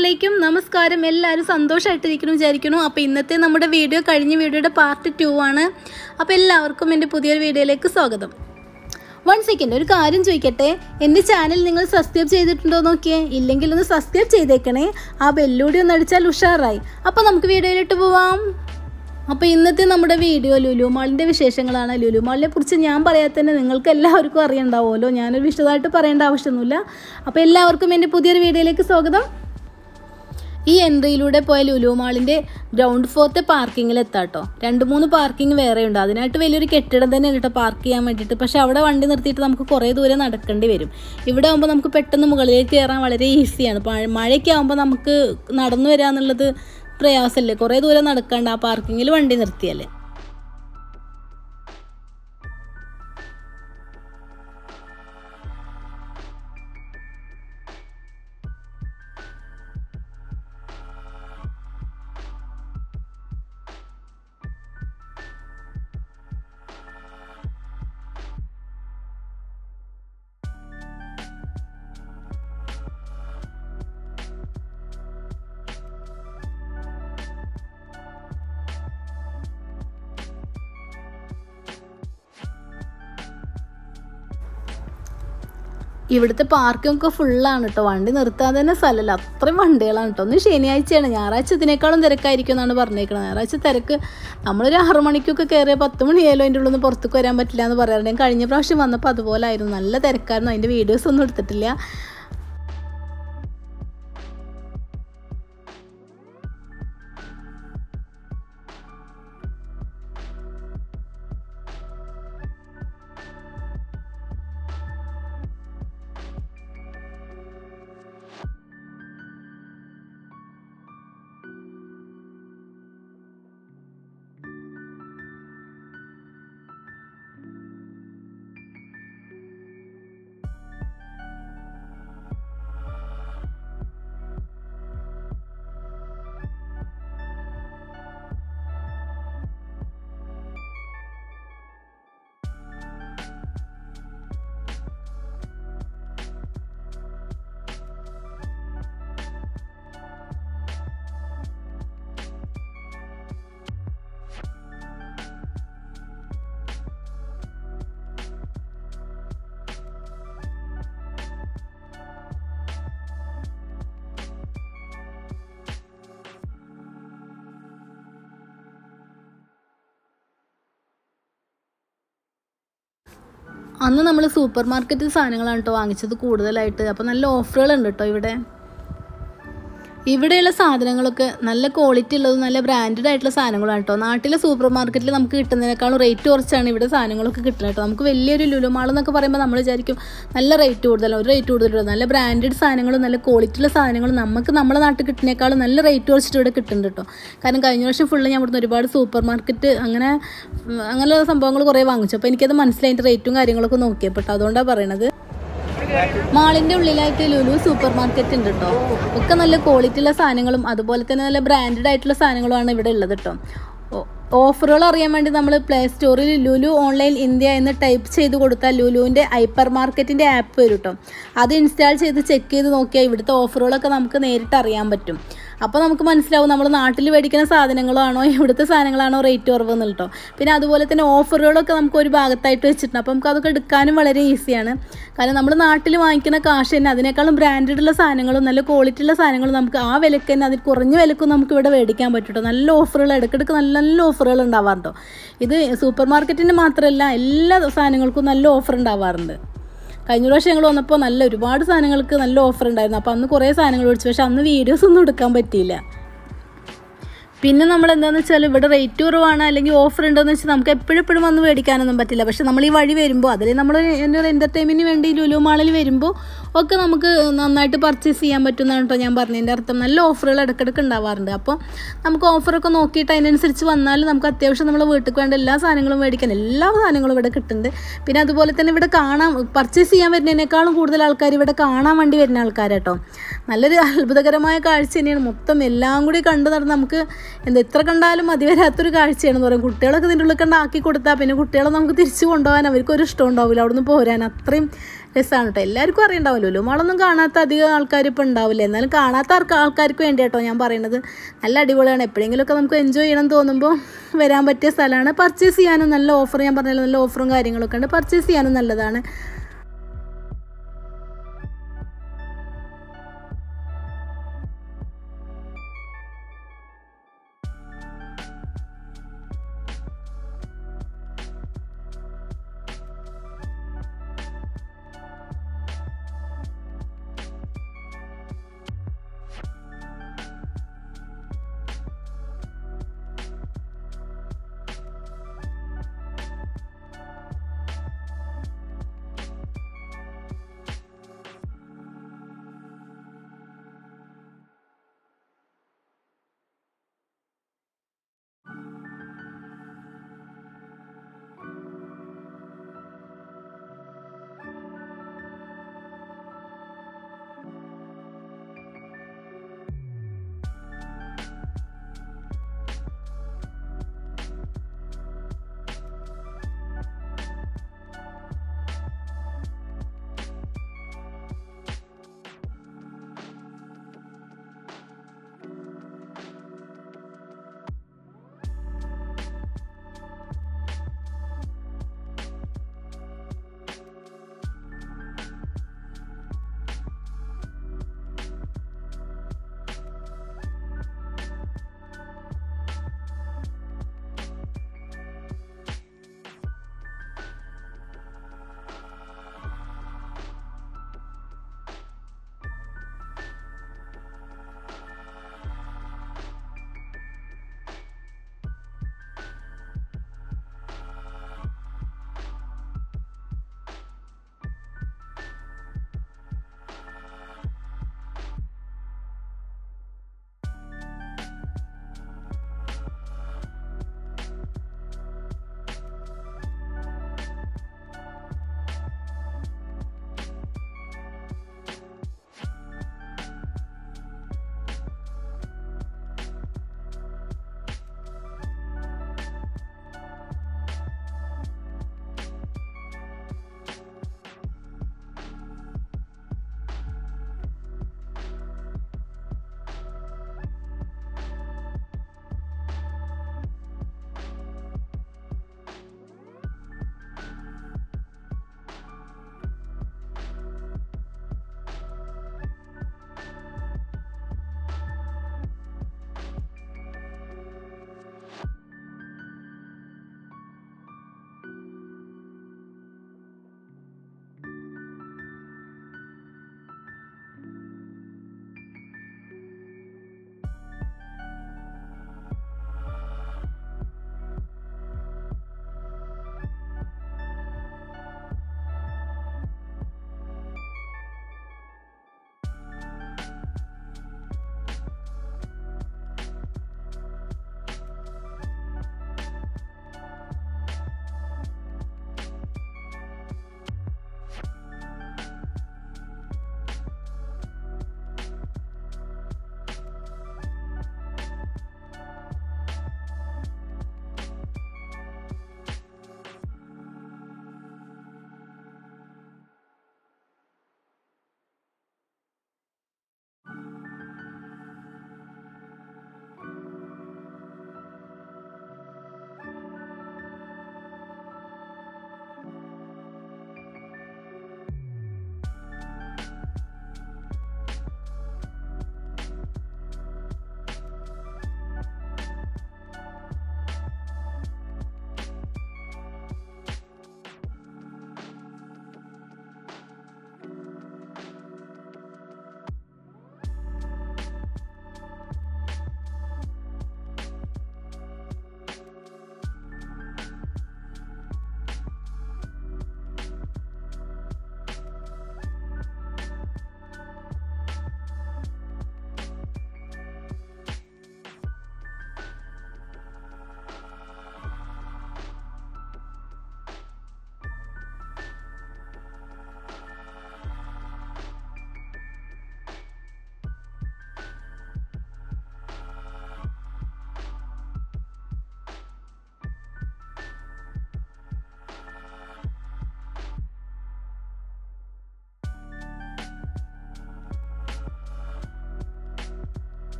അസ്സലാമുഅലൈക്കും നമസ്കാരം എല്ലാവരും സന്തോഷമായിട്ടിരിക്കുന്നു വിചാരിക്കുന്നു. അപ്പോൾ ഇന്നത്തെ നമ്മുടെ വീഡിയോ കഴിഞ്ഞ വീഡിയോയുടെ പാർട്ട് 2 ആണ്. അപ്പോൾ എല്ലാവർക്കും എൻ്റെ പുതിയൊരു വീഡിയോയിലേക്ക് സ്വാഗതം. 1 സെക്കൻഡ് ഒരു കാര്യം ചോദിക്കട്ടെ, എൻ്റെ ചാനൽ നിങ്ങൾ സബ്സ്ക്രൈബ് ചെയ്തിട്ടുണ്ടോ നോക്കിയേ, ഇല്ലെങ്കിൽ ഒന്ന് സബ്സ്ക്രൈബ് ചെയ്തേക്കണേ, ആ ബെല്ലൂടി ഒന്ന് അടിച്ചാൽ ഉഷാറായി. അപ്പോൾ നമുക്ക് വീഡിയോയിലിട്ട് പോവാം. അപ്പോൾ ഇന്നത്തെ നമ്മുടെ വീഡിയോ ലുലു മാളിൻ്റെ വിശേഷങ്ങളാണ്. ലുലു മാളിനെ കുറിച്ച് ഞാൻ പറയാതെ തന്നെ നിങ്ങൾക്ക് എല്ലാവർക്കും അറിയണ്ടാവുമല്ലോ, ഞാനൊരു വിശദമായിട്ട് പറയേണ്ട ആവശ്യമൊന്നുമില്ല. അപ്പോൾ എല്ലാവർക്കും എൻ്റെ പുതിയൊരു വീഡിയോയിലേക്ക് സ്വാഗതം. ഈ എൻട്രിയിലൂടെ പോയ ലുലു മാളിൻ്റെ ഗ്രൗണ്ട് ഫ്ലോറിലത്തെ പാർക്കിങ്ങിലെത്താം കേട്ടോ. 2-3 പാർക്കിംഗ് വേറെ ഉണ്ട്. അതിനായിട്ട് വലിയൊരു കെട്ടിടം തന്നെ കേട്ടോ പാർക്ക് ചെയ്യാൻ വേണ്ടിയിട്ട്. പക്ഷേ അവിടെ വണ്ടി നിർത്തിയിട്ട് നമുക്ക് കുറേ ദൂരം നടക്കേണ്ടി വരും. ഇവിടെ ആകുമ്പോൾ നമുക്ക് പെട്ടെന്ന് മുകളിലേക്ക് കയറാൻ വളരെ ഈസിയാണ്. മഴയൊക്കെ ആകുമ്പോൾ നമുക്ക് നടന്നു വരിക എന്നുള്ളത് പ്രയാസമല്ലേ, കുറേ ദൂരം നടക്കണ്ട ആ പാർക്കിങ്ങിൽ വണ്ടി നിർത്തിയല്ലേ. ഇവിടുത്തെ പാർക്കൊക്കെ ഫുള്ളാണ് കേട്ടോ, വണ്ടി നിർത്താൻ തന്നെ സ്ഥലമില്ല, അത്രയും വണ്ടികളാണ് കേട്ടോ. ഒന്ന് ശനിയാഴ്ചയാണ്, ഞായറാഴ്ച ഇതിനേക്കാളും തിരക്കായിരിക്കും എന്നാണ് പറഞ്ഞേക്കുന്നത്. ഞായറാഴ്ച തിരക്ക് നമ്മളൊരു 6 മണിക്കൊക്കെ കയറിയ 10 മണിയായാലും അതിൻ്റെ ഉള്ളിൽ നിന്ന് പുറത്തേക്ക് വരാൻ പറ്റില്ല എന്ന് പറയാറുണ്ട്. കഴിഞ്ഞ പ്രാവശ്യം വന്നപ്പോൾ അതുപോലെ ആയിരുന്നു, നല്ല തിരക്കായിരുന്നു. അതിൻ്റെ വീഡിയോസ് ഒന്നും എടുത്തിട്ടില്ല. അന്ന് നമ്മൾ സൂപ്പർ മാർക്കറ്റിൽ സാധനങ്ങളാണ് കേട്ടോ വാങ്ങിച്ചത് കൂടുതലായിട്ട്. അപ്പോൾ നല്ല ഓഫറുകളുണ്ട് കേട്ടോ ഇവിടെ. ഇവിടെയുള്ള സാധനങ്ങളൊക്കെ നല്ല ക്വാളിറ്റി ഉള്ളതും നല്ല ബ്രാൻഡഡ് ആയിട്ടുള്ള സാധനങ്ങളാണ് കേട്ടോ. നാട്ടിലെ സൂപ്പർ മാർക്കറ്റിൽ നമുക്ക് കിട്ടുന്നതിനേക്കാളും റേറ്റ് കുറച്ചാണ് ഇവിടെ സാധനങ്ങളൊക്കെ കിട്ടുന്നത് കേട്ടോ. നമുക്ക് വലിയൊരു ലുലു മാൾ എന്നൊക്കെ പറയുമ്പോൾ നമ്മൾ വിചാരിക്കും നല്ല റേറ്റ് കൂടുതലാണ്, ഒരു റേറ്റ് കൂടുതലുണ്ട്. നല്ല ബ്രാൻഡഡ് സാധനങ്ങളും നല്ല ക്വാളിറ്റിയുള്ള സാധനങ്ങളും നമുക്ക് നമ്മുടെ നാട്ടിൽ കിട്ടുന്നതിനേക്കാളും നല്ല റേറ്റ് കുറച്ചിട്ട് ഇവിടെ കിട്ടുന്നുണ്ട് കേട്ടോ. കാരണം കഴിഞ്ഞ വർഷം ഫുള്ള് ഞാൻ ഇവിടുന്ന് ഒരുപാട് സൂപ്പർ മാർക്കറ്റ് അങ്ങനെയുള്ള സംഭവങ്ങൾ കുറേ വാങ്ങിച്ചു. അപ്പോൾ എനിക്കത് മനസ്സിലായി, അതിൻ്റെ റേറ്റും കാര്യങ്ങളൊക്കെ നോക്കിയപ്പോൾ കേട്ടോ. അതുകൊണ്ടാണ് പറയണത്. മാളിൻ്റെ ഉള്ളിലായിട്ട് ലുലു സൂപ്പർ മാർക്കറ്റ് ഉണ്ട് കേട്ടോ. ഒക്കെ നല്ല ക്വാളിറ്റിയുള്ള സാധനങ്ങളും അതുപോലെ തന്നെ നല്ല ബ്രാൻഡഡ് ആയിട്ടുള്ള സാധനങ്ങളുമാണ് ഇവിടെ ഉള്ളത് കേട്ടോ. ഓഫറുകൾ അറിയാൻ വേണ്ടി നമ്മൾ പ്ലേ സ്റ്റോറിൽ ലുലു ഓൺലൈൻ ഇന്ത്യ എന്ന് ടൈപ്പ് ചെയ്ത് കൊടുത്താൽ ലുലുവിൻ്റെ ഹൈപ്പർ മാർക്കറ്റിൻ്റെ ആപ്പ് വരും കേട്ടോ. അത് ഇൻസ്റ്റാൾ ചെയ്ത് ചെക്ക് ചെയ്ത് നോക്കിയാൽ ഇവിടുത്തെ ഓഫറുകളൊക്കെ നമുക്ക് നേരിട്ട് അറിയാൻ പറ്റും. അപ്പോൾ നമുക്ക് മനസ്സിലാവും നമ്മൾ നാട്ടിൽ മേടിക്കുന്ന സാധനങ്ങളാണോ ഇവിടുത്തെ സാധനങ്ങളാണോ റേറ്റ് കുറവെന്ന് കേട്ടോ. പിന്നെ അതുപോലെ തന്നെ ഓഫറുകളൊക്കെ നമുക്ക് ഒരു ഭാഗത്തായിട്ട് വെച്ചിട്ടുണ്ട്. അപ്പോൾ നമുക്ക് അതൊക്കെ എടുക്കാനും വളരെ ഈസിയാണ്. കാരണം നമ്മൾ നാട്ടിൽ വാങ്ങിക്കുന്ന കാശ് തന്നെ അതിനേക്കാളും ബ്രാൻഡഡുള്ള സാധനങ്ങളും നല്ല ക്വാളിറ്റിയുള്ള സാധനങ്ങളും നമുക്ക് ആ വിലക്ക് തന്നെ അതിൽ കുറഞ്ഞ വിലക്കും നമുക്ക് ഇവിടെ മേടിക്കാൻ പറ്റും കേട്ടോ. നല്ല ഓഫറുകൾ ഇടയ്ക്കിടയ്ക്ക് നല്ല നല്ല ഓഫറുകൾ ഉണ്ടാവാറുണ്ടോ. ഇത് സൂപ്പർ മാർക്കറ്റിന് മാത്രമല്ല എല്ലാ സാധനങ്ങൾക്കും നല്ല ഓഫർ ഉണ്ടാവാറുണ്ട്. കഴിഞ്ഞ പ്രാവശ്യം ഞങ്ങൾ വന്നപ്പോൾ ഒരുപാട് സാധനങ്ങൾക്ക് നല്ല ഓഫർ ഉണ്ടായിരുന്നു. അപ്പോൾ അന്ന് കുറേ സാധനങ്ങൾ മേടിച്ചു, പക്ഷേ അന്ന് വീഡിയോസ് ഒന്നും എടുക്കാൻ പറ്റിയില്ല. പിന്നെ നമ്മൾ എന്താണെന്ന് വെച്ചാൽ ഇവിടെ റേറ്റ് കുറവാണ് അല്ലെങ്കിൽ ഓഫർ ഉണ്ടോയെന്ന് വെച്ചാൽ നമുക്ക് എപ്പോഴും വന്ന് മേടിക്കാനൊന്നും പറ്റില്ല. പക്ഷേ നമ്മൾ ഈ വഴി വരുമ്പോൾ അതിൽ നമ്മൾ എൻ്റെ ഒരു എൻ്റർടൈൻമെൻറ്റിന് വേണ്ടി ലുലു മാളിൽ വരുമ്പോൾ ഒക്കെ നമുക്ക് നന്നായിട്ട് പർച്ചേസ് ചെയ്യാൻ പറ്റുന്നതാണ് കേട്ടോ ഞാൻ പറഞ്ഞതിൻ്റെ അർത്ഥം. നല്ല ഓഫറുകൾ ഇടയ്ക്കിടയ്ക്ക് ഉണ്ടാവാറുണ്ട്. അപ്പോൾ നമുക്ക് ഓഫറൊക്കെ നോക്കിയിട്ട് അതിനനുസരിച്ച് വന്നാൽ നമുക്ക് അത്യാവശ്യം നമ്മൾ വീട്ടിൽ വേണ്ട എല്ലാ സാധനങ്ങളും മേടിക്കാൻ എല്ലാ സാധനങ്ങളും ഇവിടെ കിട്ടുന്നുണ്ട്. പിന്നെ അതുപോലെ തന്നെ ഇവിടെ പർച്ചേസ് ചെയ്യാൻ വരുന്നതിനേക്കാളും കൂടുതൽ ആൾക്കാർ ഇവിടെ കാണാൻ വേണ്ടി വരുന്ന ആൾക്കാരാട്ടോ. നല്ലൊരു അത്ഭുതകരമായ കാഴ്ച തന്നെയാണ്. മൊത്തം എല്ലാം കൂടി കണ്ടു നടന്ന് നമുക്ക് എത്ര കണ്ടാലും മതി വരാത്തൊരു കാഴ്ചയാണെന്ന് പറയും. കുട്ടികളൊക്കെ ഇതിൻ്റെ ഉള്ളിൽ കണ്ട് ആക്കി കൊടുത്താൽ പിന്നെ കുട്ടികളെ നമുക്ക് തിരിച്ചു കൊണ്ടുപോകാൻ അവർക്കൊരു ഇഷ്ടം ഉണ്ടാവില്ല അവിടെ നിന്ന് പോരാൻ. അത്രയും രസമാണ് കേട്ടോ. എല്ലാവർക്കും അറിയണ്ടാവും ലുലു മാളൊന്നും കാണാത്ത അധികം ആൾക്കാർ ഇപ്പോൾ ഉണ്ടാവില്ല. എന്നാലും കാണാത്ത ആൾക്കാർക്ക് വേണ്ടി കേട്ടോ ഞാൻ പറയുന്നത്. നല്ല അടിപൊളിയാണ്. എപ്പോഴെങ്കിലുമൊക്കെ നമുക്ക് എൻജോയ് ചെയ്യണം തോന്നുമ്പോൾ വരാൻ പറ്റിയ സ്ഥലമാണ്. പർച്ചേസ് ചെയ്യാനും നല്ല ഓഫർ, ഞാൻ പറഞ്ഞല്ലോ നല്ല ഓഫറും കാര്യങ്ങളൊക്കെ ഉണ്ട്. പർച്ചേസ് ചെയ്യാനും നല്ലതാണ്.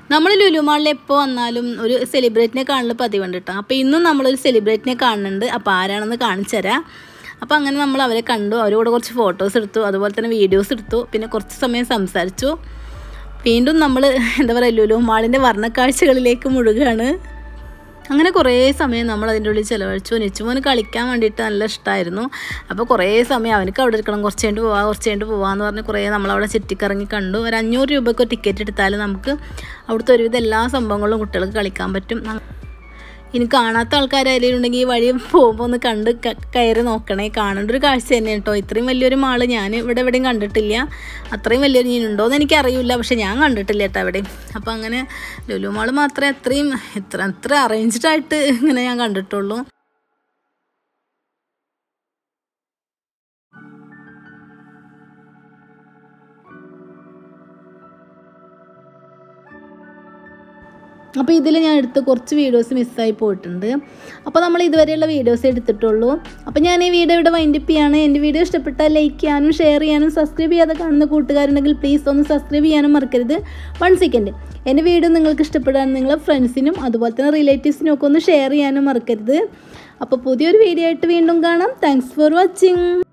നമ്മൾ ലുലു മാളിൽ എപ്പോൾ വന്നാലും ഒരു സെലിബ്രിറ്റിനെ കാണൽ പതിവുണ്ട് കേട്ടോ. അപ്പോൾ ഇന്നും നമ്മളൊരു സെലിബ്രിറ്റിനെ കാണുന്നുണ്ട്. അപ്പോൾ ആരാണെന്ന് കാണിച്ചു തരാം. അപ്പോൾ അങ്ങനെ നമ്മൾ അവരെ കണ്ടു, അവരോട് കുറച്ച് ഫോട്ടോസ് എടുത്തു, അതുപോലെ തന്നെ വീഡിയോസ് എടുത്തു, പിന്നെ കുറച്ച് സമയം സംസാരിച്ചു. വീണ്ടും നമ്മൾ എന്താ പറയുക ലുലു മാളിൻ്റെ വർണ്ണക്കാഴ്ചകളിലേക്ക് മുഴുകയാണ്. അങ്ങനെ കുറേ സമയം നമ്മൾ അതിൻ്റെ ഉള്ളിൽ ചിലവഴിച്ചു. നിച്ചുമോന് കളിക്കാൻ വേണ്ടിയിട്ട് നല്ല ഇഷ്ടമായിരുന്നു. അപ്പോൾ കുറേ സമയം അവനക്ക് അവിടെ ഇരിക്കണം, കുറച്ച് കഴിഞ്ഞിട്ട് പോവാമെന്ന് പറഞ്ഞ് കുറേ നമ്മളവിടെ ചുറ്റിക്കറങ്ങി കണ്ടു. ഒരു 500 രൂപയ്ക്ക് ടിക്കറ്റ് എടുത്താൽ നമുക്ക് അവിടുത്തെ ഒരുവിധം എല്ലാ സംഭവങ്ങളും കുട്ടികൾക്ക് കളിക്കാൻ പറ്റും. ഇനി കാണാത്ത ആൾക്കാരായാലുണ്ടെങ്കിൽ ഈ വഴി പോകുമ്പോൾ ഒന്ന് കണ്ട് കയറി നോക്കണേ. കാണേണ്ട ഒരു കാഴ്ച തന്നെ കേട്ടോ. ഇത്രയും വലിയൊരു മാള് ഞാൻ ഇവിടെ എവിടെയും കണ്ടിട്ടില്ല. അത്രയും വലിയൊരു ഉണ്ടോ എന്ന് എനിക്കറിയില്ല, പക്ഷെ ഞാൻ കണ്ടിട്ടില്ല കേട്ടോ എവിടെയും. അപ്പോൾ അങ്ങനെ ലുലു മാള് മാത്രമേ അത്ര അറേഞ്ച്ഡായിട്ട് ഇങ്ങനെ ഞാൻ കണ്ടിട്ടുള്ളൂ. അപ്പോൾ ഇതിൽ ഞാൻ എടുത്ത കുറച്ച് വീഡിയോസ് മിസ്സായി പോയിട്ടുണ്ട്. അപ്പോൾ നമ്മൾ ഇതുവരെയുള്ള വീഡിയോസ് എടുത്തിട്ടുള്ളൂ. അപ്പോൾ ഞാൻ ഈ വീഡിയോ ഇവിടെ വൈൻഡപ്പ് ചെയ്യാണ്. എൻ്റെ വീഡിയോ ഇഷ്ടപ്പെട്ടാൽ ലൈക്ക് ചെയ്യാനും ഷെയർ ചെയ്യാനും സബ്സ്ക്രൈബ് ചെയ്യാതെ കാണുന്ന കൂട്ടുകാരുണ്ടെങ്കിൽ പ്ലീസ് ഒന്ന് സബ്സ്ക്രൈബ് ചെയ്യാനും മറക്കരുത്. 1 സെക്കൻഡ്, എൻ്റെ വീഡിയോ നിങ്ങൾക്ക് ഇഷ്ടപ്പെടാൻ നിങ്ങളെ ഫ്രണ്ട്സിനും അതുപോലെ തന്നെ റിലേറ്റീവ്സിനും ഒക്കെ ഒന്ന് ഷെയർ ചെയ്യാനും മറക്കരുത്. അപ്പോൾ പുതിയൊരു വീഡിയോ ആയിട്ട് വീണ്ടും കാണാം. Thanks for watching.